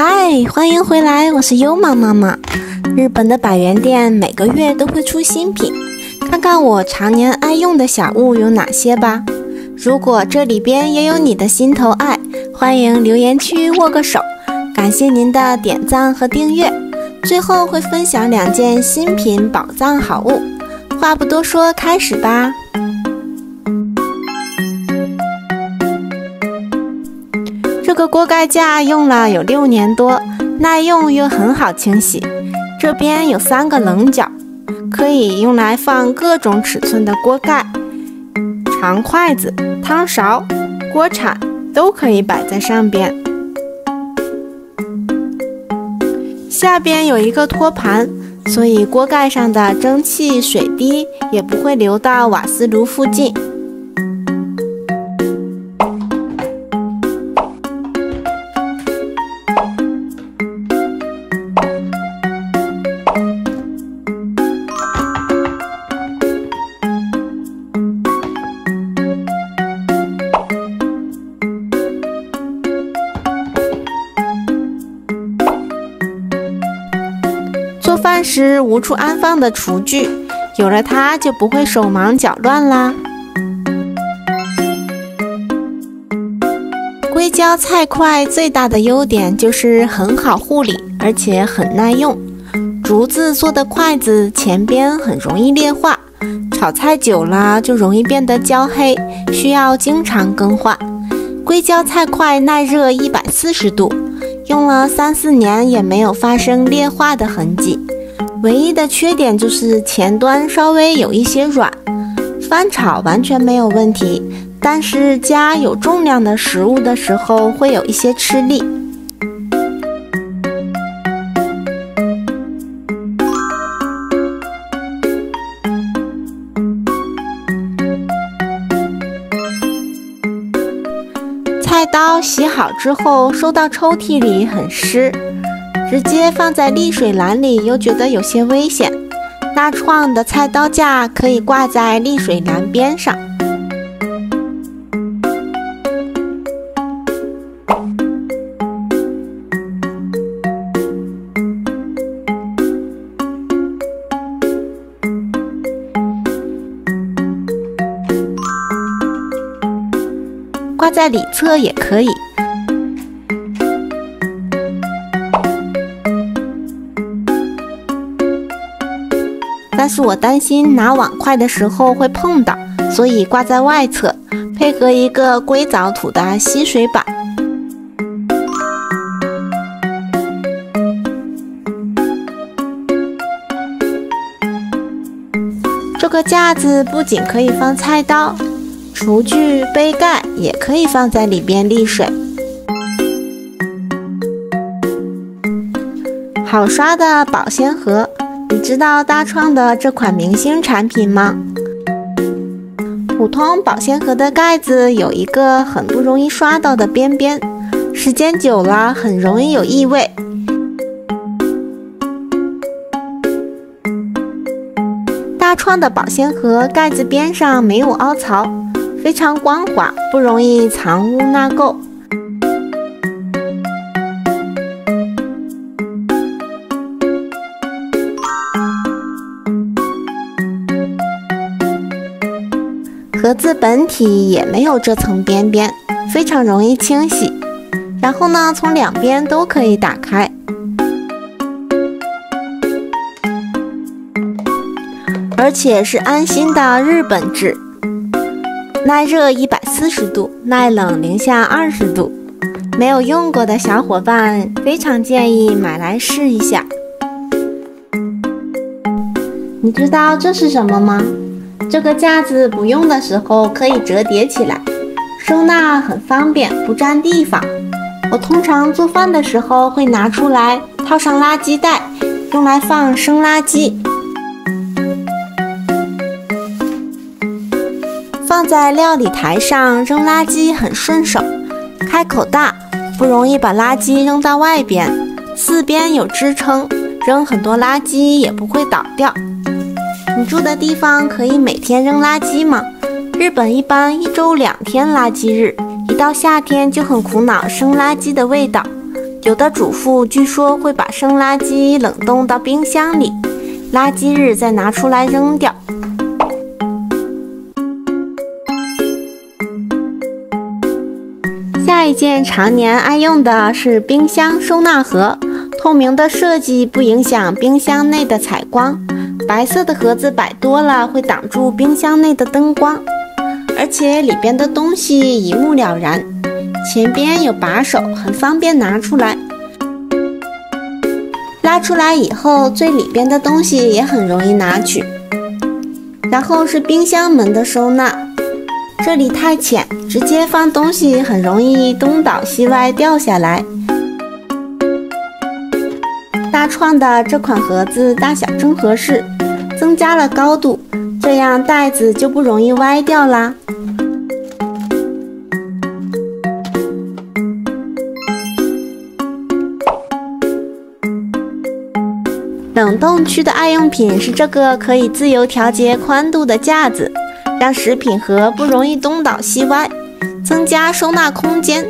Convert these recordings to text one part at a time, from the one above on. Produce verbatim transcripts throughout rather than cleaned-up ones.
嗨，欢迎回来，我是优妈妈妈。日本的百元店每个月都会出新品，看看我常年爱用的小物有哪些吧。如果这里边也有你的心头爱，欢迎留言区握个手，感谢您的点赞和订阅。最后会分享两件新品宝藏好物。话不多说，开始吧。这个锅盖架用了有六年多，耐用又很好清洗。这边有三个棱角，可以用来放各种尺寸的锅盖、长筷子、汤勺、锅铲都可以摆在上边。下边有一个托盘，所以锅盖上的蒸汽、水滴也不会流到瓦斯炉附近。做饭时无处安放的厨具，有了它就不会手忙脚乱啦。硅胶菜块最大的优点就是很好护理，而且很耐用。竹子做的筷子前边很容易裂化，炒菜久了就容易变得焦黑，需要经常更换。硅胶菜块耐热一百四十度，用了三四年也没有发生裂化的痕迹。唯一的缺点就是前端稍微有一些软，翻炒完全没有问题，但是夹有重量的食物的时候会有一些吃力。菜刀洗好之后收到抽屉里很湿，直接放在沥水篮里又觉得有些危险。大创的菜刀架可以挂在沥水篮边上。挂在里侧也可以。但是我担心拿碗筷的时候会碰到，所以挂在外侧，配合一个硅藻土的吸水板。这个架子不仅可以放菜刀，厨具、杯盖也可以放在里边沥水。好刷的保鲜盒，你知道大创的这款明星产品吗？普通保鲜盒的盖子有一个很不容易刷到的边边，时间久了很容易有异味。大创的保鲜盒盖子边上没有凹槽，非常光滑，不容易藏污纳垢。盒子本体也没有这层边边，非常容易清洗。然后呢，从两边都可以打开。而且是安心的日本制，耐热一百四十度，耐冷零下二十度。没有用过的小伙伴非常建议买来试一下。你知道这是什么吗？这个架子不用的时候可以折叠起来，收纳很方便，不占地方。我通常做饭的时候会拿出来套上垃圾袋，用来放生垃圾。放在料理台上扔垃圾很顺手，开口大，不容易把垃圾扔到外边，四边有支撑，扔很多垃圾也不会倒掉。你住的地方可以每天扔垃圾吗？日本一般一周两天垃圾日，一到夏天就很苦恼生垃圾的味道。 有的主妇据说会把生垃圾冷冻到冰箱里，垃圾日再拿出来扔掉。下一件常年爱用的是冰箱收纳盒，透明的设计不影响冰箱内的采光，白色的盒子摆多了会挡住冰箱内的灯光，而且里边的东西一目了然，前边有把手，很方便拿出来。拉出来以后，最里边的东西也很容易拿取。然后是冰箱门的收纳，这里太浅，直接放东西很容易东倒西歪掉下来。大创的这款盒子大小正合适，增加了高度，这样袋子就不容易歪掉啦。冷冻区的爱用品是这个可以自由调节宽度的架子，让食品盒不容易东倒西歪，增加收纳空间。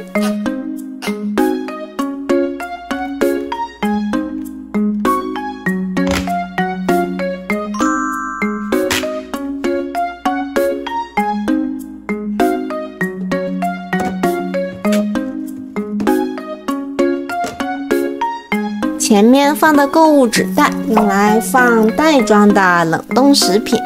前面放的购物纸袋用来放袋装的冷冻食品。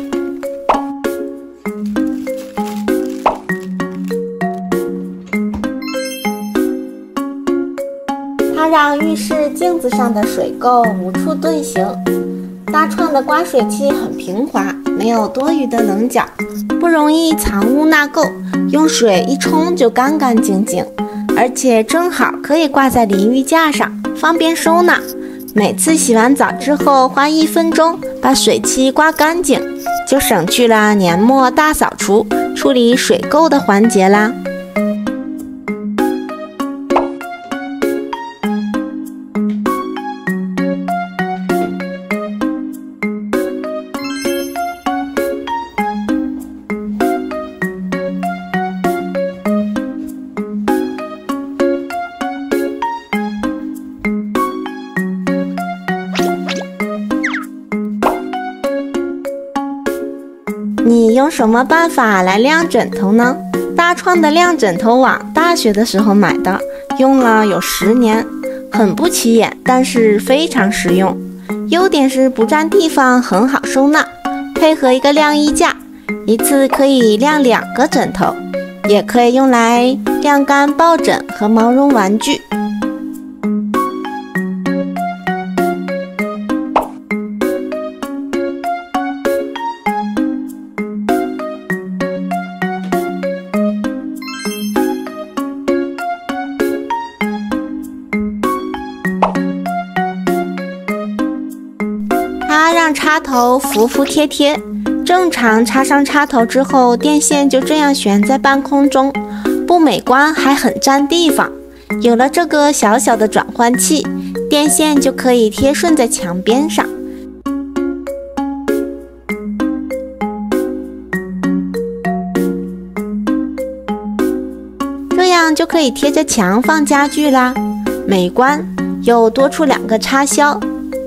它让浴室镜子上的水垢无处遁形。大创的刮水器很平滑，没有多余的棱角，不容易藏污纳垢，用水一冲就干干净净，而且正好可以挂在淋浴架上，方便收纳。每次洗完澡之后花一分钟把水器刮干净，就省去了年末大扫除处理水垢的环节啦。你用什么办法来晾枕头呢？大创的晾枕头网大学的时候买的，用了有十年，很不起眼，但是非常实用。优点是不占地方，很好收纳，配合一个晾衣架，一次可以晾两个枕头，也可以用来晾干抱枕和毛绒玩具。它让插头服服帖帖，正常插上插头之后，电线就这样悬在半空中，不美观还很占地方。有了这个小小的转换器，电线就可以贴顺在墙边上。这样就可以贴着墙放家具啦，美观，又多出两个插销。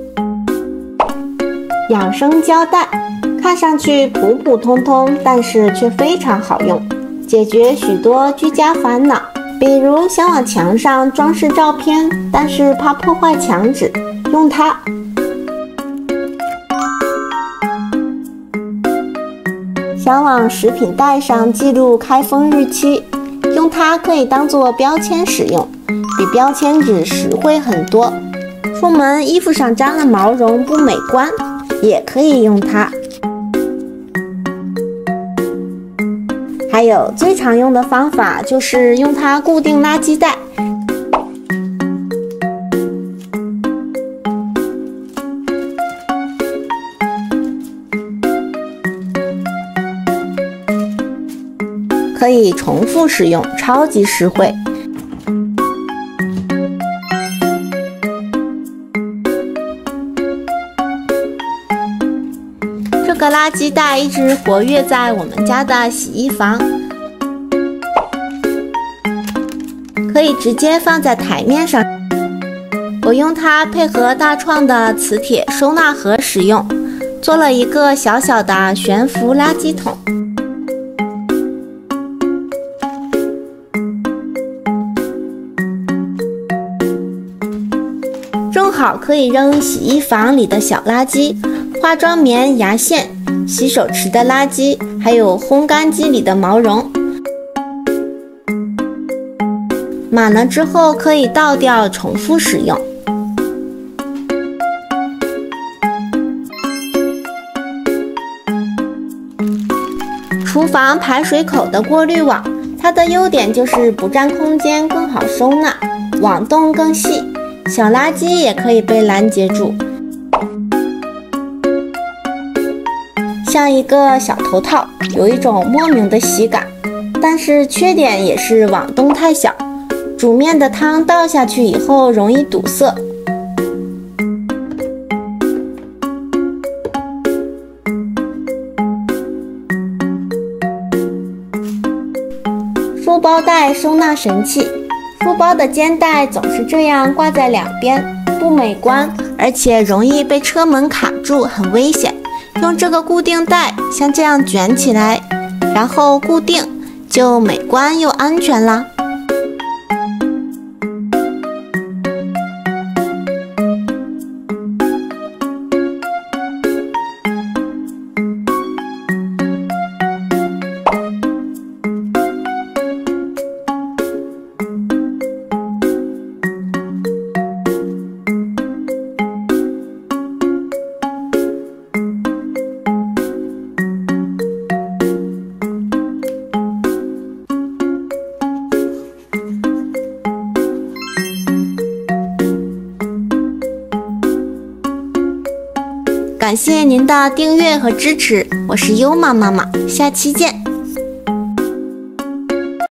养生胶带看上去普普通通，但是却非常好用，解决许多居家烦恼。比如想往墙上装饰照片，但是怕破坏墙纸，用它。想往食品袋上记录开封日期，用它可以当做标签使用，比标签纸实惠很多。出门衣服上沾了毛绒不美观，也可以用它。还有最常用的方法就是用它固定垃圾袋。可以重复使用，超级实惠。这个垃圾袋一直活跃在我们家的洗衣房，可以直接放在台面上， 我用它配合大创的磁铁收纳盒使用，做了一个小小的悬浮垃圾桶。正好可以扔洗衣房里的小垃圾、化妆棉、牙线、洗手池的垃圾，还有烘干机里的毛绒。满了之后可以倒掉，重复使用。厨房排水口的过滤网，它的优点就是不占空间，更好收纳，网洞更细，小垃圾也可以被拦截住，像一个小头套，有一种莫名的喜感。但是缺点也是网洞太小，煮面的汤倒下去以后容易堵塞。书包带收纳神器，书包的肩带总是这样挂在两边，不美观，而且容易被车门卡住，很危险。用这个固定带像这样卷起来，然后固定，就美观又安全啦。感谢您的订阅和支持，我是优妈妈妈，下期见。